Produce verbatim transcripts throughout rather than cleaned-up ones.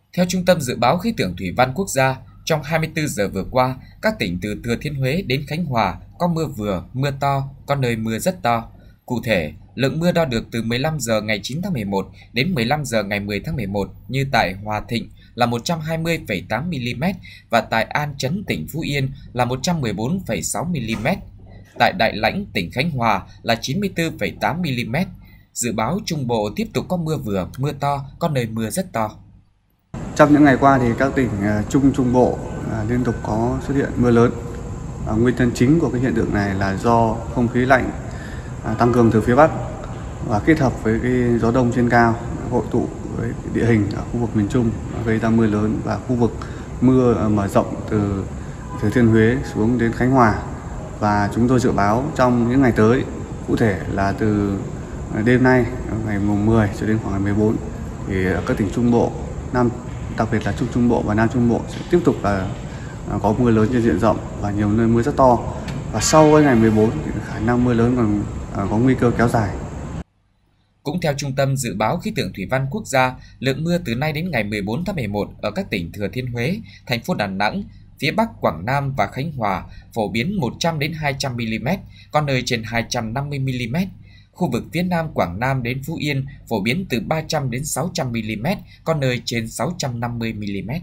Theo Trung tâm Dự báo Khí tượng Thủy văn Quốc gia, trong hai mươi tư giờ vừa qua, các tỉnh từ Thừa Thiên Huế đến Khánh Hòa có mưa vừa, mưa to, có nơi mưa rất to. Cụ thể, lượng mưa đo được từ mười lăm giờ ngày chín tháng mười một đến mười lăm giờ ngày mười tháng mười một như tại Hòa Thịnh là một trăm hai mươi phẩy tám mi-li-mét và tại An Chấn tỉnh Phú Yên là một trăm mười bốn phẩy sáu mi-li-mét. Tại Đại Lãnh tỉnh Khánh Hòa là chín mươi tư phẩy tám mi-li-mét. Dự báo Trung Bộ tiếp tục có mưa vừa, mưa to, có nơi mưa rất to. Trong những ngày qua thì các tỉnh Trung Trung Bộ liên tục có xuất hiện mưa lớn. Nguyên nhân chính của cái hiện tượng này là do không khí lạnh tăng cường từ phía Bắc và kết hợp với cái gió đông trên cao hội tụ với địa hình ở khu vực miền Trung gây ra mưa lớn, và khu vực mưa mở rộng từ Thừa Thiên Huế xuống đến Khánh Hòa. Và chúng tôi dự báo trong những ngày tới, cụ thể là từ đêm nay ngày mùng mười cho đến khoảng ngày mười bốn thì ở các tỉnh Trung Bộ, Nam đặc biệt là Trung Trung Bộ và Nam Trung Bộ sẽ tiếp tục là có mưa lớn trên diện rộng và nhiều nơi mưa rất to. Và sau cái ngày mười bốn thì khả năng mưa lớn còn có nguy cơ kéo dài. Cũng theo Trung tâm Dự báo Khí tượng Thủy văn Quốc gia, lượng mưa từ nay đến ngày mười bốn tháng mười một ở các tỉnh Thừa Thiên Huế, thành phố Đà Nẵng, phía Bắc Quảng Nam và Khánh Hòa phổ biến một trăm đến hai trăm mi-li-mét, có nơi trên hai trăm năm mươi mi-li-mét. Khu vực phía Nam Quảng Nam đến Phú Yên phổ biến từ ba trăm đến sáu trăm mi-li-mét, có nơi trên sáu trăm năm mươi mi-li-mét.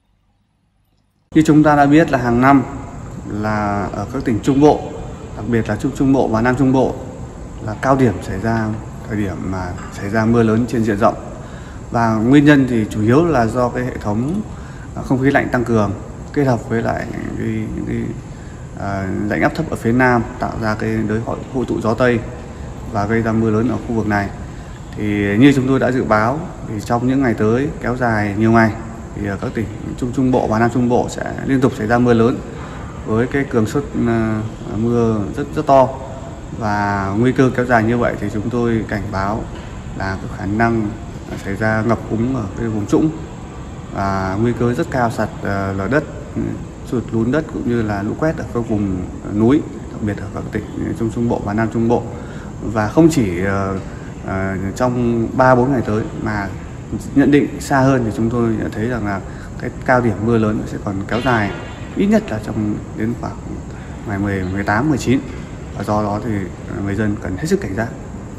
Như chúng ta đã biết là hàng năm là ở các tỉnh Trung Bộ, đặc biệt là Trung Trung Bộ và Nam Trung Bộ là cao điểm xảy ra thời điểm mà xảy ra mưa lớn trên diện rộng. Và nguyên nhân thì chủ yếu là do cái hệ thống không khí lạnh tăng cường kết hợp với lại cái, cái uh, rãnh áp thấp ở phía Nam tạo ra cái đới hội tụ gió Tây và gây ra mưa lớn ở khu vực này. Thì như chúng tôi đã dự báo thì trong những ngày tới kéo dài nhiều ngày thì ở các tỉnh Trung Trung Bộ và Nam Trung Bộ sẽ liên tục xảy ra mưa lớn với cái cường suất uh, mưa rất rất to, và nguy cơ kéo dài như vậy thì chúng tôi cảnh báo là có khả năng xảy ra ngập úng ở cái vùng trũng và nguy cơ rất cao sạt uh, lở đất, sụt lún đất cũng như là lũ quét ở các vùng núi, đặc biệt ở các tỉnh Trung Trung Bộ và Nam Trung Bộ. Và không chỉ uh, uh, trong ba bốn ngày tới mà nhận định xa hơn thì chúng tôi thấy rằng là cái cao điểm mưa lớn sẽ còn kéo dài ít nhất là trong đến khoảng ngày mười, mười tám, mười chín, và do đó thì người dân cần hết sức cảnh giác.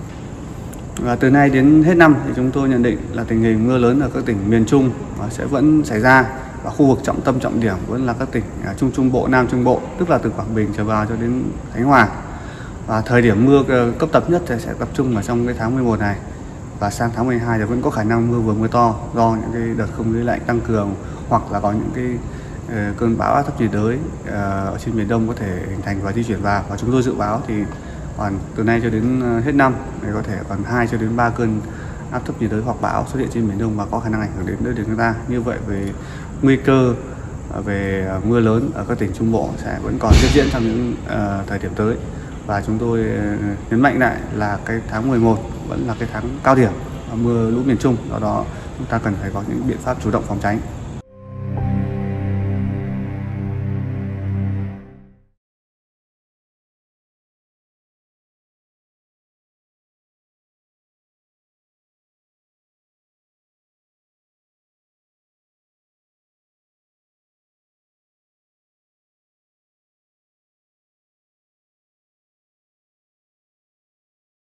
Và từ nay đến hết năm thì chúng tôi nhận định là tình hình mưa lớn ở các tỉnh miền Trung sẽ vẫn xảy ra, và khu vực trọng tâm trọng điểm vẫn là các tỉnh Trung Trung Bộ, Nam Trung Bộ, tức là từ Quảng Bình trở vào cho đến Khánh Hòa. Và thời điểm mưa cấp tập nhất thì sẽ tập trung ở trong cái tháng mười một này, và sang tháng mười hai thì vẫn có khả năng mưa vừa mưa to do những cái đợt không khí lạnh tăng cường, hoặc là có những cái uh, cơn bão áp thấp nhiệt đới uh, ở trên miền Đông có thể hình thành và di chuyển vào. Và chúng tôi dự báo thì còn từ nay cho đến hết năm thì có thể còn hai cho đến ba cơn áp thấp nhiệt đới hoặc bão xuất hiện trên miền Đông và có khả năng ảnh hưởng đến đất liền chúng ta. Như vậy về nguy cơ về mưa lớn ở các tỉnh Trung Bộ sẽ vẫn còn tiếp diễn trong những uh, thời điểm tới. Và chúng tôi nhấn mạnh lại là cái tháng mười một vẫn là cái tháng cao điểm mưa lũ miền Trung, do đó chúng ta cần phải có những biện pháp chủ động phòng tránh.